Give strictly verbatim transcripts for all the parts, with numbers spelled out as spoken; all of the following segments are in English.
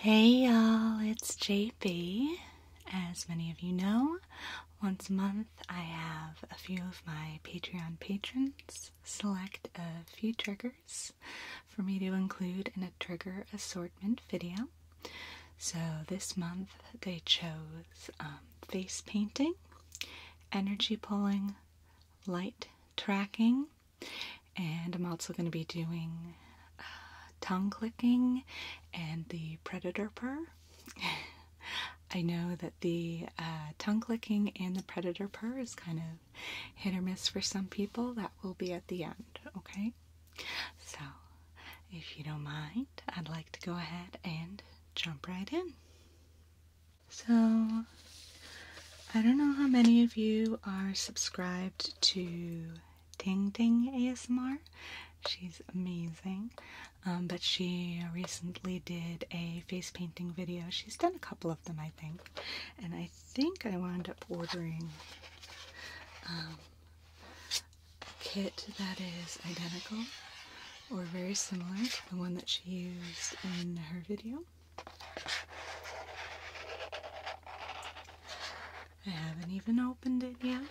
Hey y'all, it's J B. As many of you know, once a month I have a few of my Patreon patrons select a few triggers for me to include in a trigger assortment video. So this month they chose um, face painting, energy pulling, light tracking, and I'm also going to be doing uh, tongue clicking and the predator purr. I know that the uh, tongue clicking and the predator purr is kind of hit or miss for some people. That will be at the end, okay? So, if you don't mind, I'd like to go ahead and jump right in. So, I don't know how many of you are subscribed to Ting Ting A S M R. She's amazing, um, but she recently did a face painting video. She's done a couple of them, I think, and I think I wound up ordering um, a kit that is identical or very similar to the one that she used in her video. I haven't even opened it yet,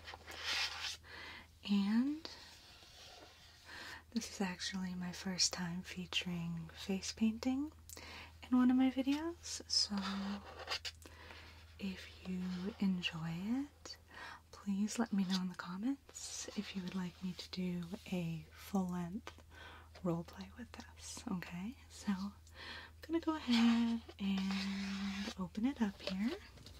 and this is actually my first time featuring face painting in one of my videos, so if you enjoy it, please let me know in the comments if you would like me to do a full-length roleplay with this, okay? So I'm gonna go ahead and open it up here.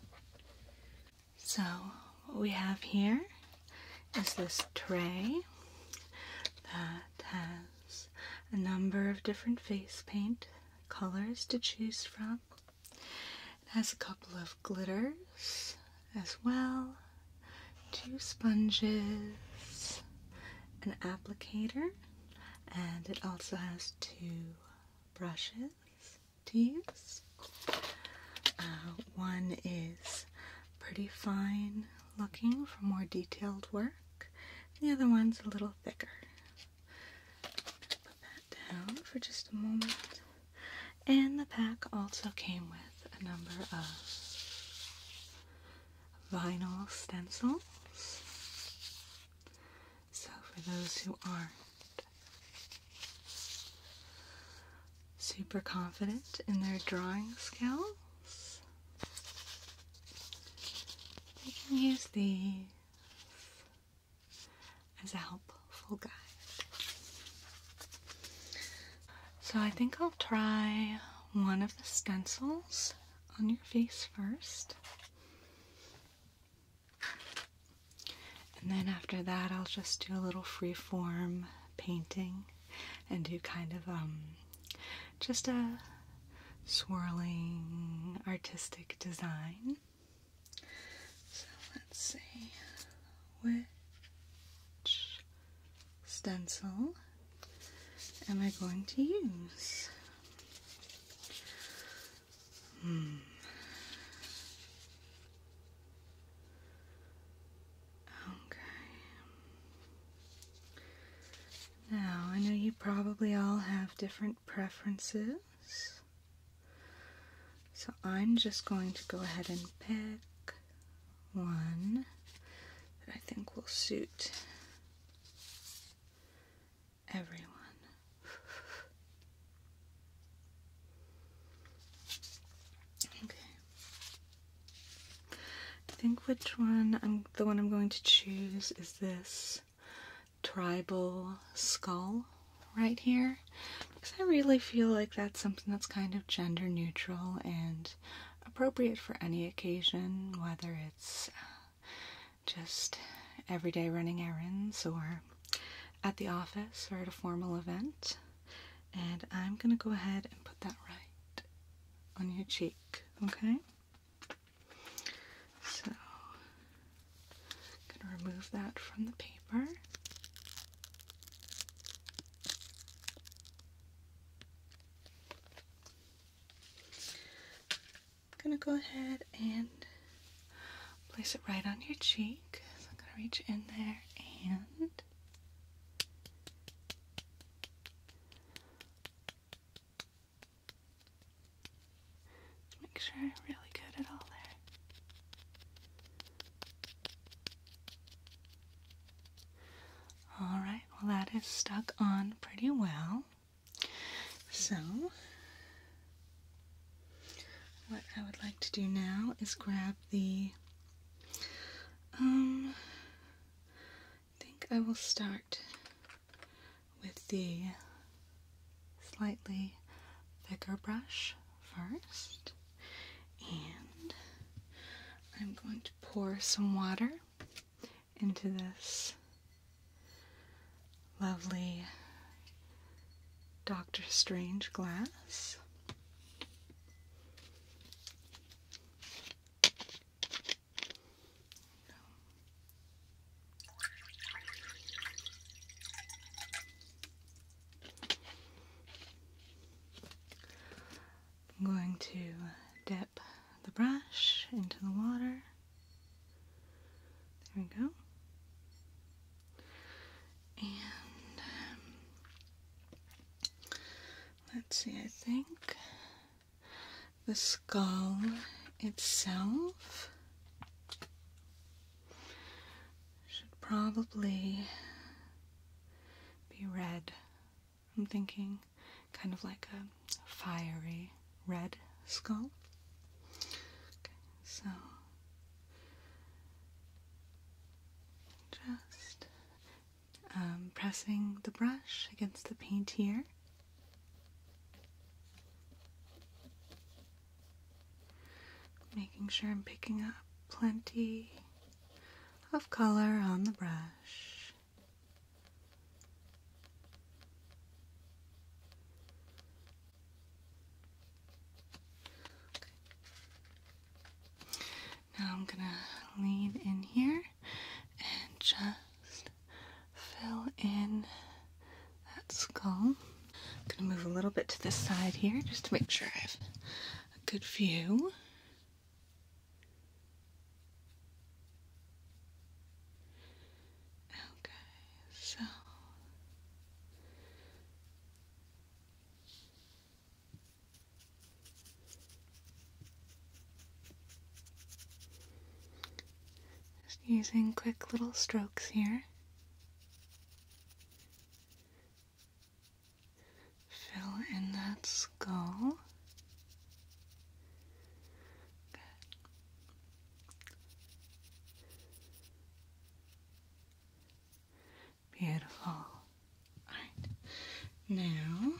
So what we have here is this tray that has a number of different face paint colors to choose from. It has a couple of glitters as well, two sponges, an applicator, and it also has two brushes to use. Uh, one is pretty fine looking for more detailed work, and the other one's a little thicker. Down for just a moment. And the pack also came with a number of vinyl stencils. So for those who aren't super confident in their drawing skills, they can use these as a helpful guide. So I think I'll try one of the stencils on your face first. And then after that I'll just do a little freeform painting and do kind of um just a swirling artistic design. So let's see which stencil am I going to use? Hmm. Okay. Now, I know you probably all have different preferences, so I'm just going to go ahead and pick one that I think will suit everyone. I think which one I'm the one I'm going to choose is this tribal skull right here, because I really feel like that's something that's kind of gender neutral and appropriate for any occasion, whether it's just everyday running errands or at the office or at a formal event. And I'm gonna go ahead and put that right on your cheek, okay? So, I'm going to remove that from the paper. I'm going to go ahead and place it right on your cheek. So I'm going to reach in there and sure I'm really good at all there. Alright, well that is stuck on pretty well. So, what I would like to do now is grab the, um, I think I will start with the slightly thicker brush first, and I'm going to pour some water into this lovely Doctor Strange glass. I'm going to dip the brush into the water. There we go. And um, let's see, I think the skull itself should probably be red. I'm thinking kind of like a fiery red skull. Okay, so just um, pressing the brush against the paint here. Making sure I'm picking up plenty of color on the brush. Now I'm gonna lean in here and just fill in that skull. I'm gonna move a little bit to this side here just to make sure I have a good view. Okay, so just using quick little strokes here. Fill in that skull. Good. Beautiful. Alright. Now,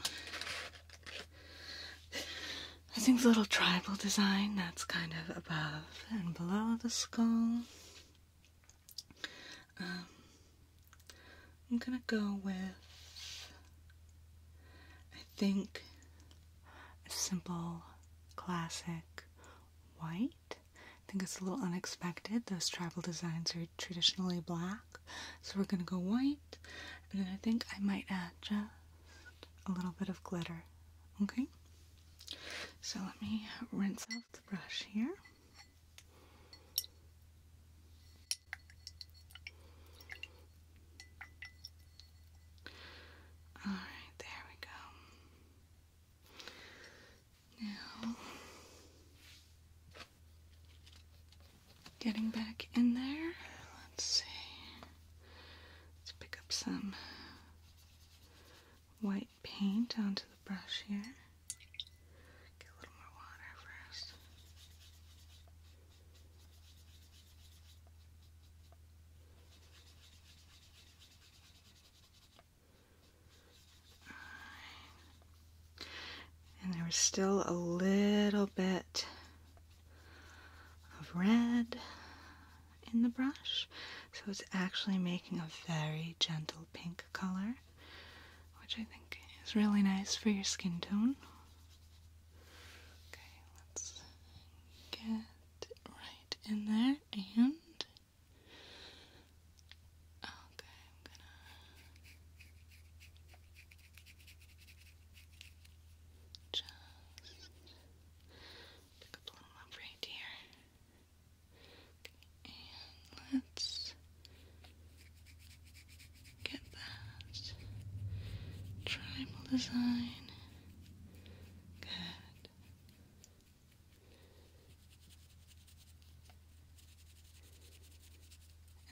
I think the little tribal design that's kind of above and below the skull. Um, I'm gonna go with, I think, a simple, classic white. I think it's a little unexpected. Those tribal designs are traditionally black, so we're gonna go white, and then I think I might add just a little bit of glitter. Okay? So let me rinse out the brush here. Alright, there we go. Now, getting back in there, let's see. Let's pick up some white paint onto the brush here. Get a little more water first. And there was still a little bit of red in the brush, so it's actually making a very gentle pink color, which I think is really nice for your skin tone. Okay, let's get right in there, and okay, I'm gonna just pick up a little more right here. Okay, and let's get that tribal design. Good.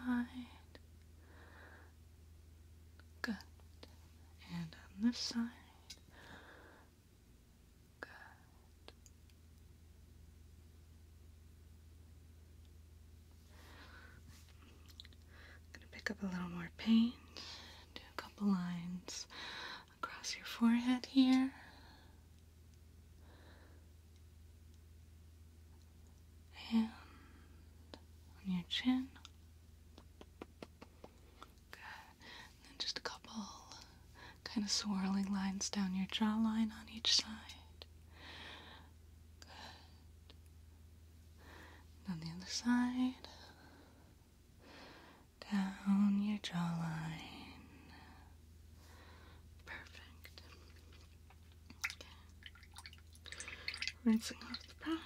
side. Good. And on this side. Good. I'm going to pick up a little more paint. Do a couple lines across your forehead here. And on your chin. Good. And then just a couple kind of swirling lines down your jawline on each side. Good. And on the other side. Down your jawline. Perfect. Okay. Rinsing off the brush.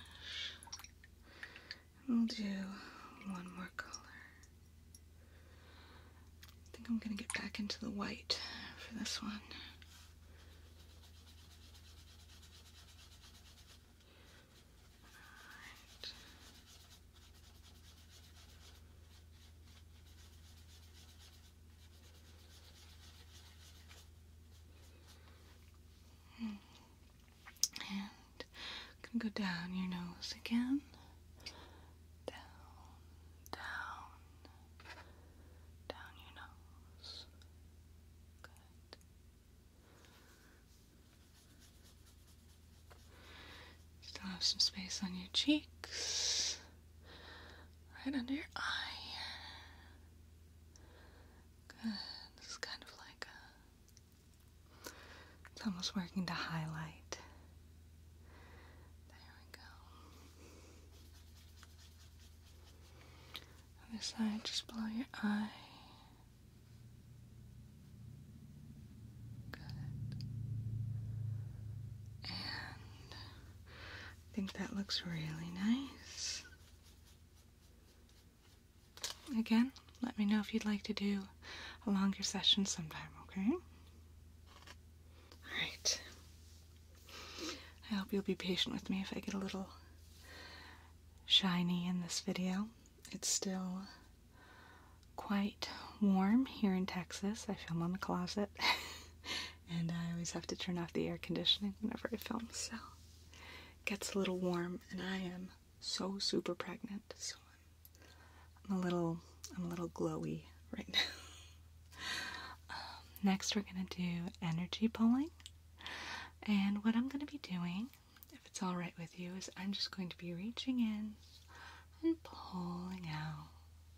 We'll do one more color. I think I'm going to get back into the white for this one. Alright. And I'm going to go down your nose again. Have some space on your cheeks, right under your eye. Good. This is kind of like a, it's almost working to highlight. There we go. Other side, just below your eye. I think that looks really nice. Again, let me know if you'd like to do a longer session sometime, okay? Alright. I hope you'll be patient with me if I get a little shiny in this video. It's still quite warm here in Texas. I film in the closet, and I always have to turn off the air conditioning whenever I film, so gets a little warm, and I am so super pregnant, so I'm a little, I'm a little glowy right now. um, next, we're gonna do energy pulling, and what I'm gonna be doing, if it's all right with you, is I'm just going to be reaching in and pulling out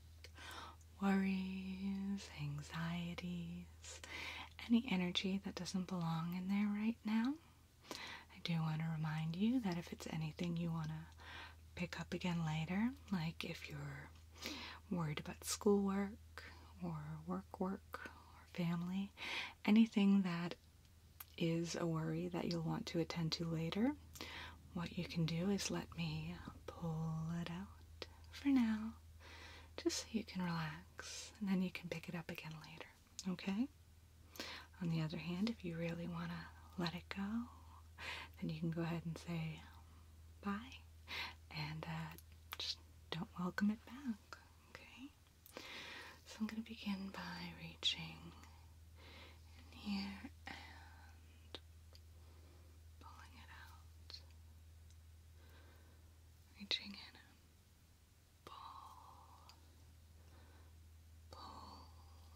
worries, anxieties, any energy that doesn't belong in there right now. I do want to remind you that if it's anything you want to pick up again later, like if you're worried about schoolwork or work work or family, anything that is a worry that you'll want to attend to later, what you can do is let me pull it out for now, just so you can relax, and then you can pick it up again later, okay? On the other hand, if you really want to let it go, then you can go ahead and say bye, and uh, just don't welcome it back, okay? So I'm going to begin by reaching in here and pulling it out. Reaching in and pull, pull,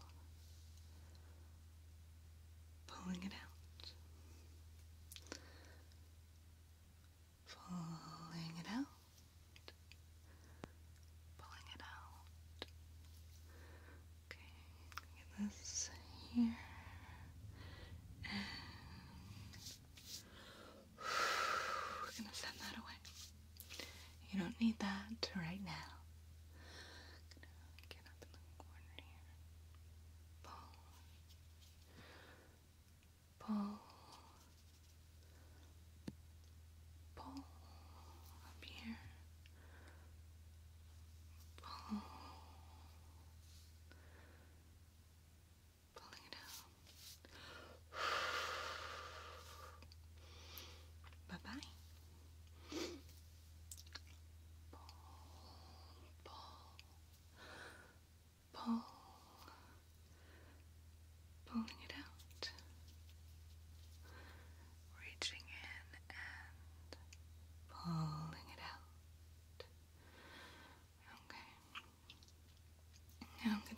pulling it out. Pulling it out, pulling it out. Okay, get this here, and we're gonna send that away. You don't need that right now. Gonna get up in the corner here. Pull, pull. Pull up here, pull, pulling it out. Bye-bye. Pull,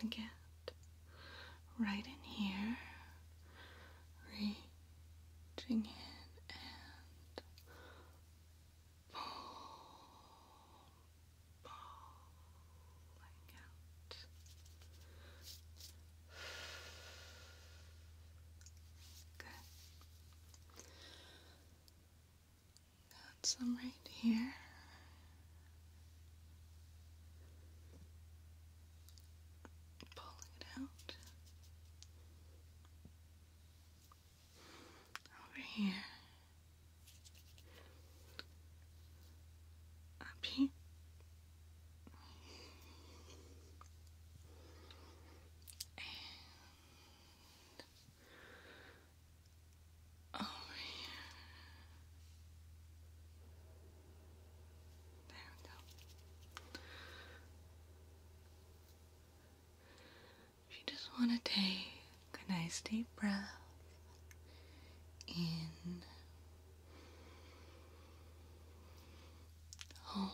to get right in here, reaching in and pulling out. Good. Got some right here. Pulling it out. Over here. Up here. And over here. There we go. If you just want to take a nice deep breath in, hold,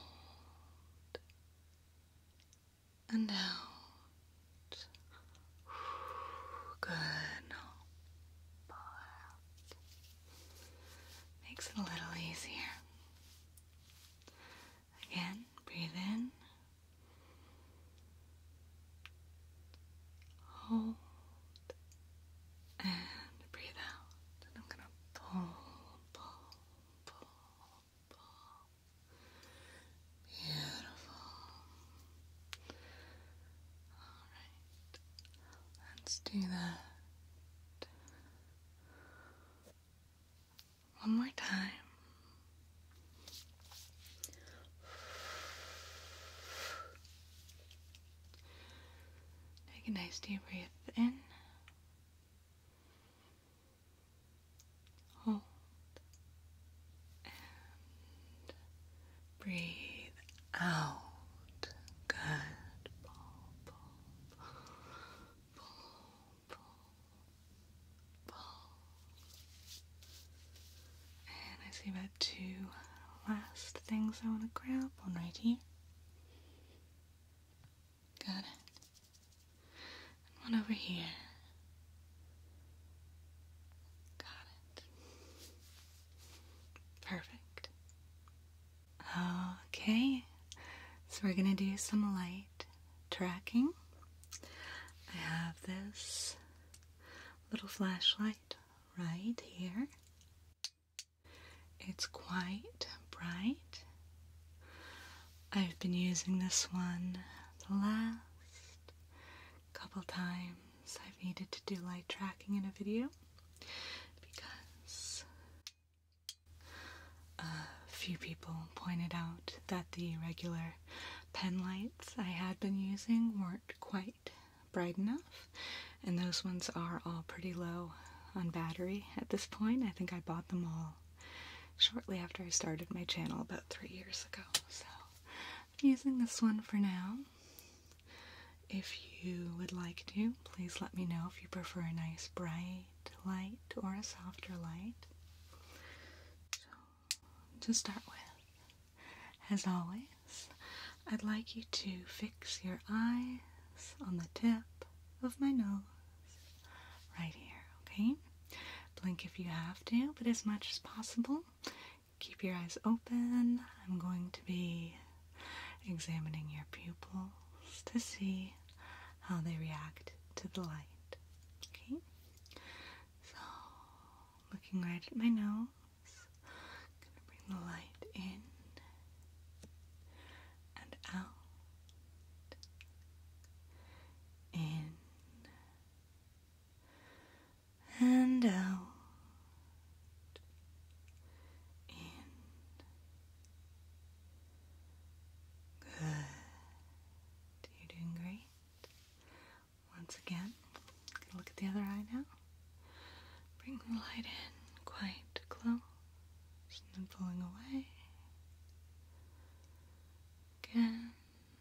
and out. Good. Now pull out. Makes it a little easier. Again, breathe in. Hold. And breathe out. And I'm going to pull, pull, pull, pull. Beautiful. Alright. Let's do that one more time. Take a nice deep breath in. Hold. And breathe out. Good. Pull, pull, pull, pull, pull. And I see about two last things I want to grab. One right here. Got it. And one over here. Got it. Perfect. Okay, so we're gonna do some light tracking. I have this little flashlight right here. It's quite bright. I've been using this one the last couple times I've needed to do light tracking in a video because a few people pointed out that the regular pen lights I had been using weren't quite bright enough, and those ones are all pretty low on battery at this point. I think I bought them all shortly after I started my channel about three years ago, so I'm using this one for now. If you would like to, please let me know if you prefer a nice bright light or a softer light. So, to start with, as always, I'd like you to fix your eyes on the tip of my nose right here, okay? Blink if you have to, but as much as possible, keep your eyes open. I'm going to be examining your pupils to see how they react to the light, okay? So, looking right at my nose, I'm going to bring the light in and out, in and out, in. Good. You're doing great. Once again, gonna look at the other eye now. Bring the light in quite close and then pulling away. Again.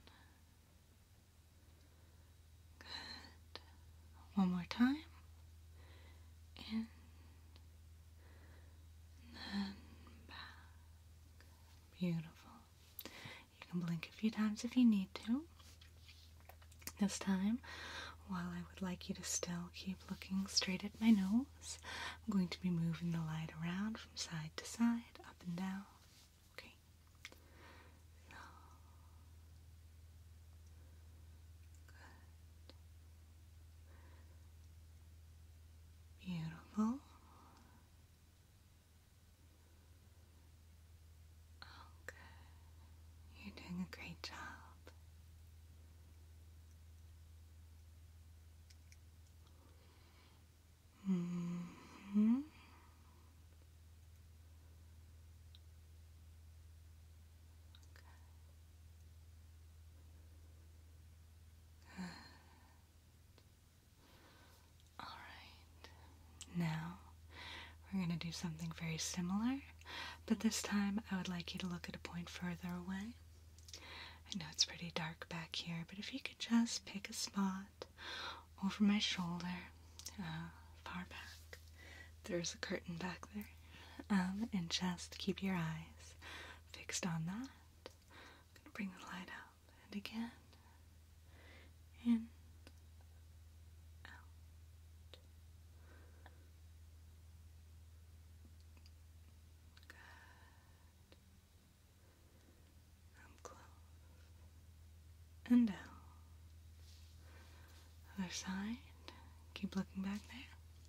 Good. One more time. In. And then back. Beautiful. You can blink a few times if you need to. This time, while I would like you to still keep looking straight at my nose, I'm going to be moving the light around from side to side, up and down. Okay. So. Good. Beautiful. Okay. You're doing a great job. Mm-hmm. All right. Now we're going to do something very similar, but this time I would like you to look at a point further away. I know it's pretty dark back here, but if you could just pick a spot over my shoulder, uh, far back. There's a curtain back there. Um, and just keep your eyes fixed on that. I'm going to bring the light out. And again. In. Out. Good. Up close. And down. Other side. Keep looking back there.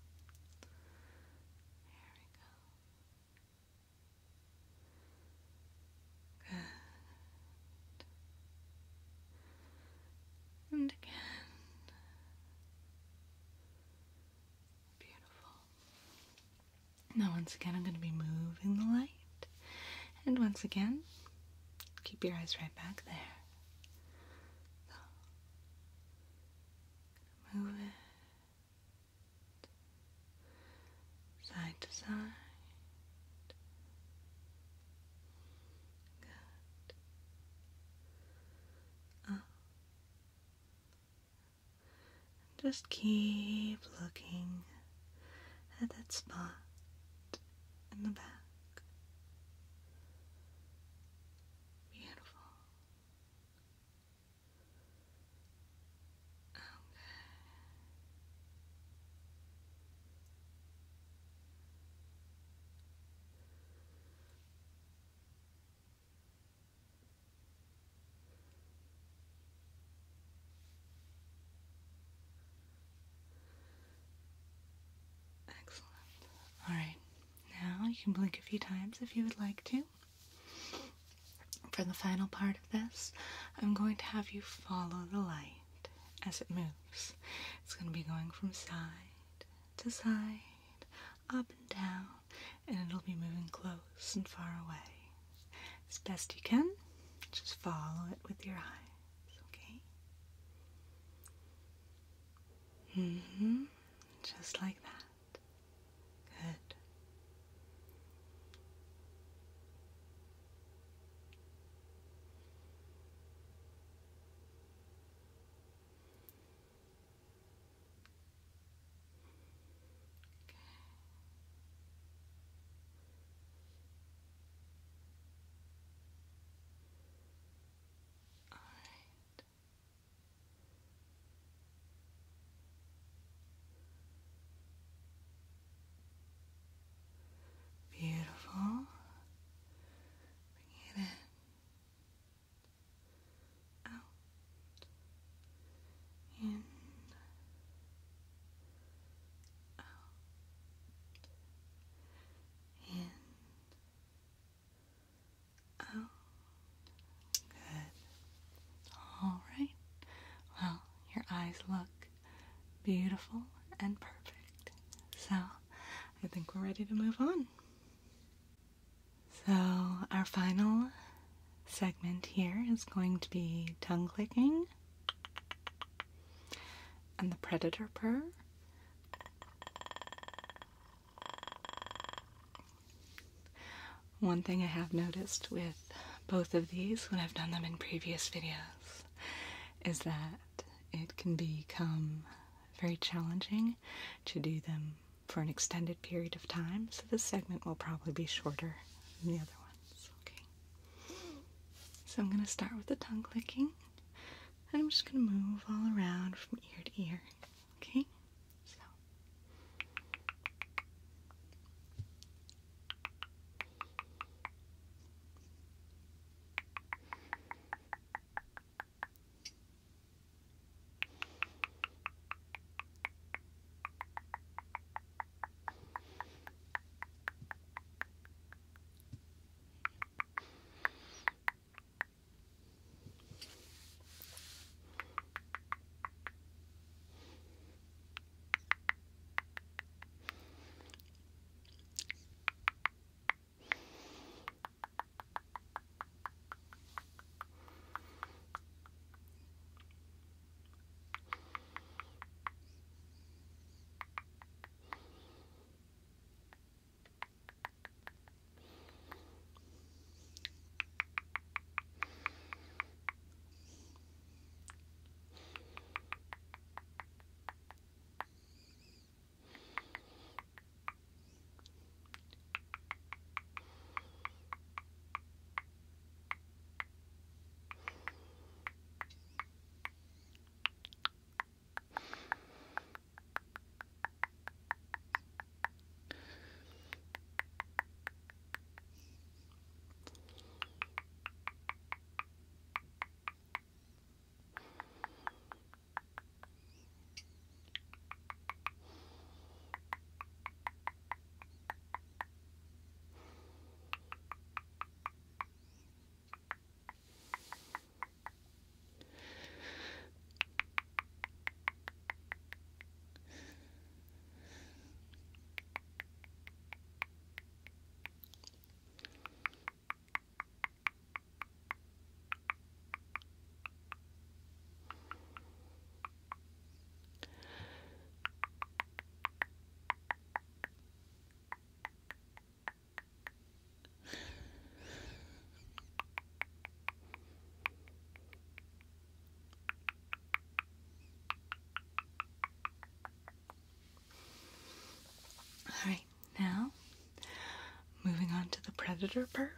There we go. Good. And again. Beautiful. Now once again I'm going to be moving the light. And once again, keep your eyes right back there. So, move it. Side to side. Good. Up. Just keep looking at that spot in the back. Beautiful. Okay. Excellent. Alright, now you can blink a few times if you would like to. For the final part of this, I'm going to have you follow the light as it moves. It's going to be going from side to side, up and down, and it'll be moving close and far away. As best you can, just follow it with your eyes, okay? Mm-hmm. Just like that. Good. Beautiful. Bring it in. Out. In. Out. In. Out. Good. Alright. Well, your eyes look beautiful and perfect. So, I think we're ready to move on. So, our final segment here is going to be tongue clicking and the predator purr. One thing I have noticed with both of these when I've done them in previous videos is that it can become very challenging to do them for an extended period of time, so this segment will probably be shorter than the other ones. Okay. So I'm going to start with the tongue clicking, and I'm I'm just going to move all around from ear to ear. Okay? So. Alright, now moving on to the predator purr.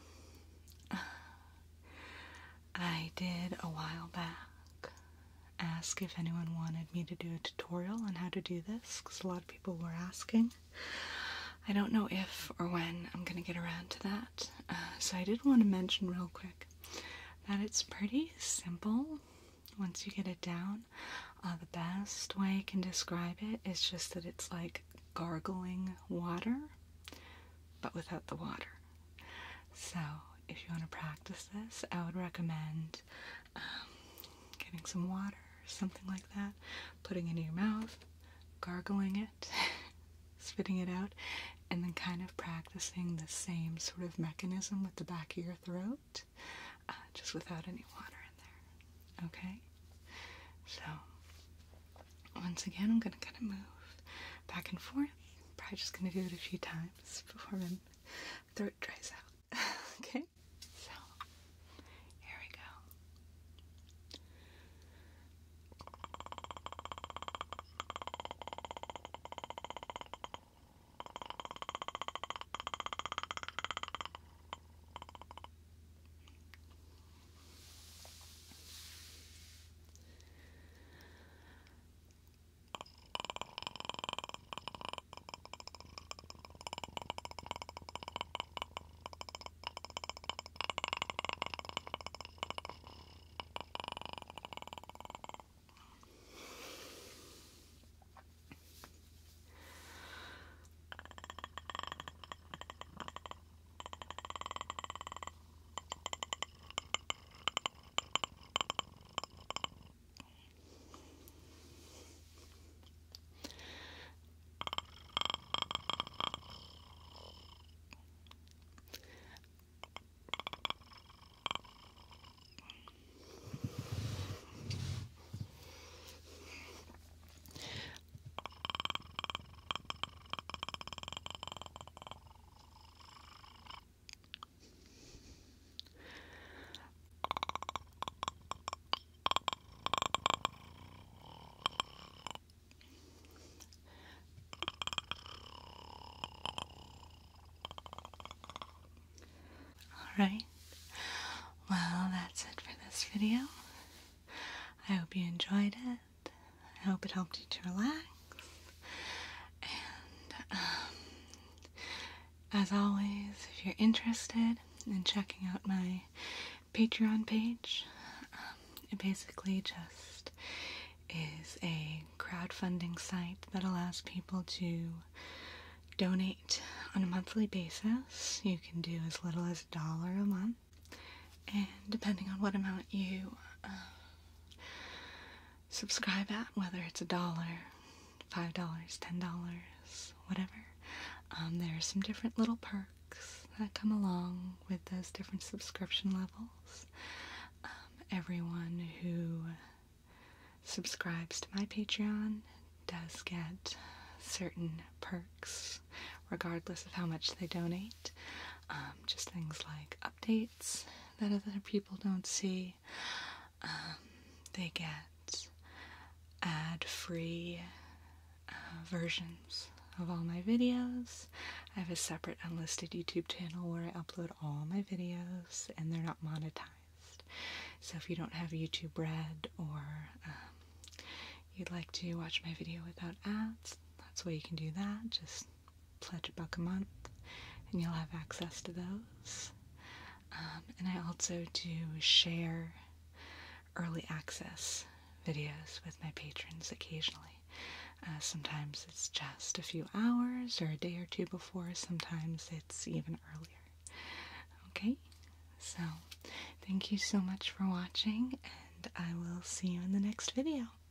I did a while back ask if anyone wanted me to do a tutorial on how to do this, because a lot of people were asking. I don't know if or when I'm going to get around to that, uh, so I did want to mention real quick that it's pretty simple once you get it down. Uh, the best way I can describe it is just that it's like gargling water, but without the water. So if you want to practice this, I would recommend um, getting some water, something like that, putting it in your mouth, gargling it, spitting it out, and then kind of practicing the same sort of mechanism with the back of your throat, uh, just without any water in there. Okay? So, once again, I'm going to kind of move back and forth. Probably just going to do it a few times before my throat dries out. Okay? So, here we go. Alright, well, that's it for this video. I hope you enjoyed it. I hope it helped you to relax. And um, as always, if you're interested in checking out my Patreon page, um, it basically just is a crowdfunding site that allows people to donate on a monthly basis. You can do as little as a dollar a month, and depending on what amount you uh, subscribe at, whether it's a dollar, five dollars, ten dollars, whatever, um, there are some different little perks that come along with those different subscription levels. Um, everyone who subscribes to my Patreon does get certain perks regardless of how much they donate. Um, just things like updates that other people don't see. Um, they get ad-free uh, versions of all my videos. I have a separate unlisted YouTube channel where I upload all my videos and they're not monetized. So if you don't have YouTube Red, or um, you'd like to watch my video without ads, that's why you can do that. Just pledge a buck a month and you'll have access to those. Um, and I also do share early access videos with my patrons occasionally. Uh, sometimes it's just a few hours or a day or two before, sometimes it's even earlier. Okay, so thank you so much for watching, and I will see you in the next video.